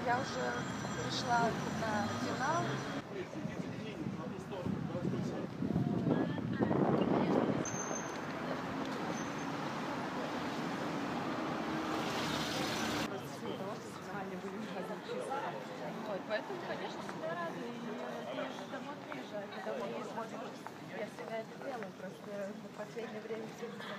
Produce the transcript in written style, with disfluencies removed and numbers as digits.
я уже пришла на финал. Вот, поэтому, конечно, всегда рада. И я же домой приезжаю, когда у меня есть возможность. Я всегда это делаю, просто в последнее время сильно